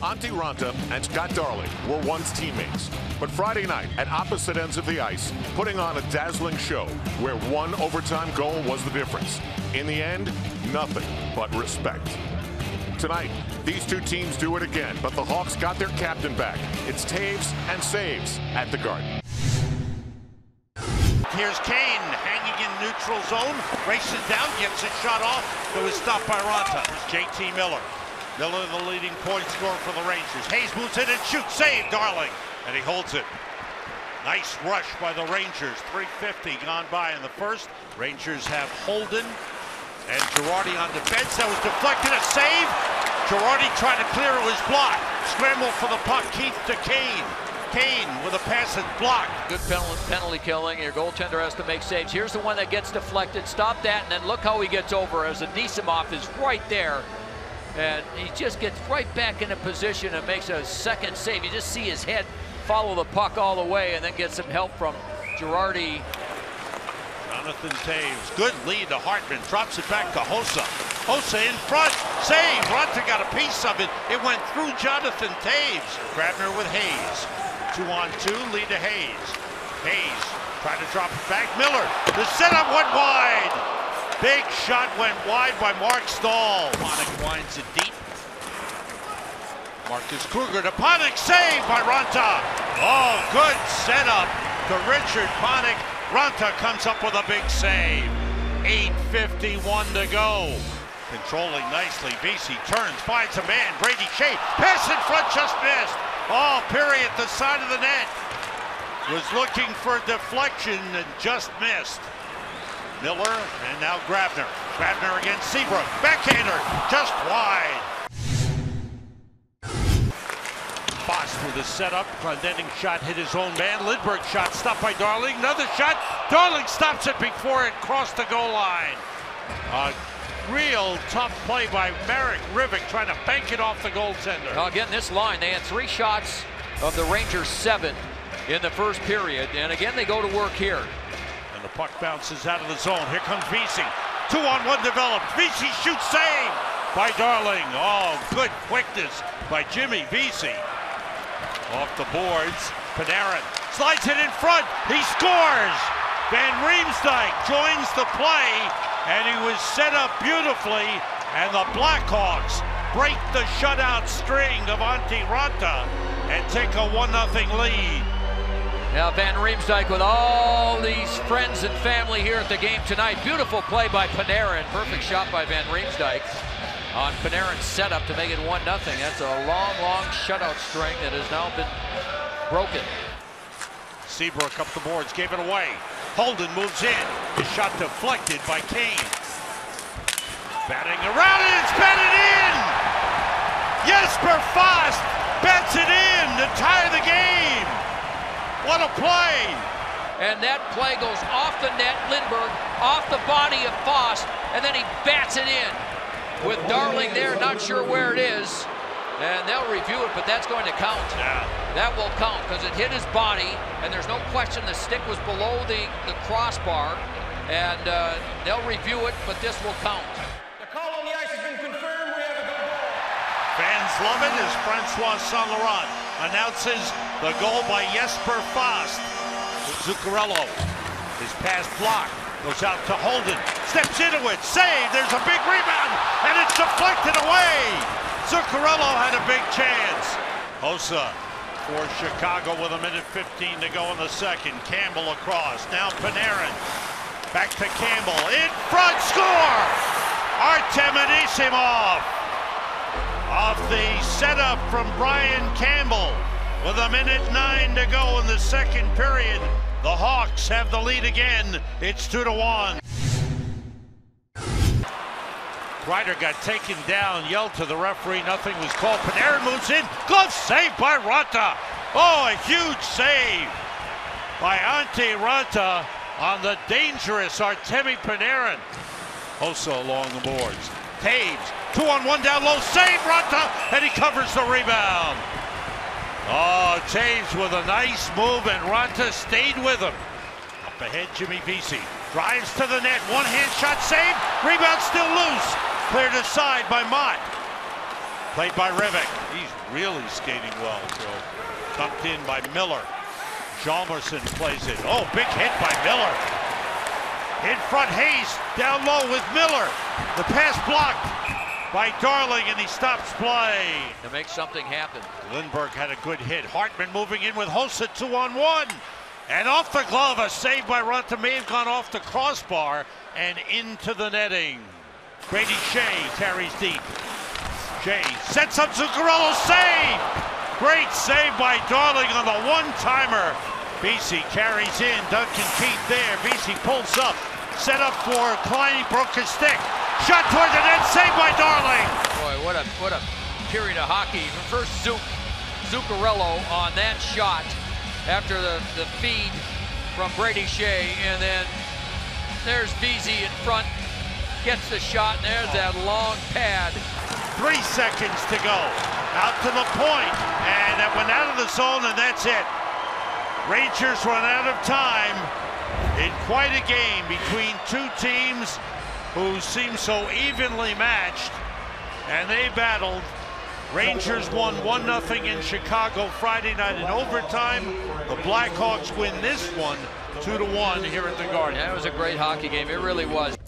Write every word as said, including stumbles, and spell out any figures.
Antti Raanta and Scott Darling were once teammates, but Friday night at opposite ends of the ice, putting on a dazzling show where one overtime goal was the difference. In the end, nothing but respect. Tonight, these two teams do it again, but the Hawks got their captain back. It's Toews and saves at the Garden. Here's Kane hanging in neutral zone, races down, gets a shot off, but was stopped by Raanta. J T Miller. Miller, the leading point scorer for the Rangers. Hayes moves in and shoots, save Darling, and he holds it. Nice rush by the Rangers. three fifty gone by in the first. Rangers have Holden and Girardi on defense. That was deflected, a save. Girardi trying to clear, it was blocked. Scramble for the puck, Keith to Kane. Kane with a pass and blocked. Good penalty, penalty killing. Your goaltender has to make saves. Here's the one that gets deflected. Stop that, and then look how he gets over as Anisimov is right there. And he just gets right back into position and makes a second save. You just see his head follow the puck all the way and then get some help from Girardi. Jonathan Toews, good lead to Hartman, drops it back to Hossa. Hossa in front, save. Raanta got a piece of it. It went through Jonathan Toews. Grabner with Hayes. Two on two, lead to Hayes. Hayes trying to drop it back. Miller, the setup went wide. Big shot went wide by Mark Stahl. Panik winds it deep. Marcus Kruger to Panik, save by Raanta. Oh, good setup to Richard Panik. Raanta comes up with a big save. eight fifty-one to go. Controlling nicely, Vesey turns, finds a man, Brady Shea. Pass in front, just missed. Oh, Perry at the side of the net. Was looking for a deflection and just missed. Miller, and now Grabner. Grabner against Seabrook. Backhander, just wide. Foss with a setup. Clendening shot hit his own man. Lindbergh shot stopped by Darling. Another shot. Darling stops it before it crossed the goal line. A real tough play by Marek Rivik trying to bank it off the goaltender. Now again, this line, they had three shots of the Rangers, seven in the first period. And again, they go to work here. The puck bounces out of the zone. Here comes Vesey. Two on one developed. Vesey shoots, save by Darling. Oh, good quickness by Jimmy Vesey. Off the boards, Panarin slides it in front. He scores. Van Riemsdyk joins the play, and he was set up beautifully. And the Blackhawks break the shutout string of Antti Raanta and take a one nothing lead. Now Van Riemsdyk with all these friends and family here at the game tonight. Beautiful play by Panarin. Perfect shot by Van Riemsdyk on Panarin's setup to make it one nothing. That's a long, long shutout string that has now been broken. Seabrook up the boards, gave it away. Holden moves in. His shot deflected by Kane. Batting around it, it's batted in! Jesper Fast bats it in to tie the game! What a play! And that play goes off the net, Lindbergh, off the body of Foss, and then he bats it in. With Darling there, not sure where it is. And they'll review it, but that's going to count. Yeah. That will count, because it hit his body, and there's no question the stick was below the, the crossbar. And uh, they'll review it, but this will count. The call on the ice has been confirmed. We have a good goal. Fans love it as Francois Saint-Laurent announces the goal by Jesper Fast. Zuccarello, his pass blocked, goes out to Holden, steps into it, save, there's a big rebound, and it's deflected away. Zuccarello had a big chance. Hossa for Chicago with a minute fifteen to go in the second. Campbell across, now Panarin, back to Campbell, in front, score! Artem Anisimov off the setup from Brian Campbell. With a minute nine to go in the second period, the Hawks have the lead again. It's two to one. Kreider got taken down, yelled to the referee, nothing was called. Panarin moves in, glove saved by Raanta. Oh, a huge save by Antti Raanta on the dangerous Artemi Panarin. Hossa along the boards. Toews, two on one down low, save Raanta, and he covers the rebound. Oh, Toews with a nice move, and Raanta stayed with him. Up ahead, Jimmy Vesey drives to the net, one hand shot save, rebound still loose, cleared aside by Mott. Played by Rivik. He's really skating well, Joe. Tucked in by Miller. Hjalmarsson plays it. Oh, big hit by Miller. In front, Hayes down low with Miller. The pass blocked by Darling, and he stops play. To make something happen. Lindbergh had a good hit. Hartman moving in with Hossa, two on one. And off the glove, a save by Runta, may have gone off the crossbar and into the netting. Brady Shea carries deep. Shea sets up Zuccarello, save! Great save by Darling on the one-timer. Vesey carries in, Duncan Keith there. Vesey pulls up, set up for Klein, he broke his stick. Shot toward the net, saved by Darling. Boy, what a what a period of hockey. First Zuc, Zuccarello on that shot after the, the feed from Brady Shea, and then there's Vesey in front, gets the shot, and there's that long pad. Three seconds to go. Out to the point, and that went out of the zone, and that's it. Rangers run out of time in quite a game between two teams who seem so evenly matched, and they battled. Rangers won one nothing in Chicago Friday night in overtime. The Blackhawks win this one two to one here at the Garden. Yeah, it was a great hockey game. It really was.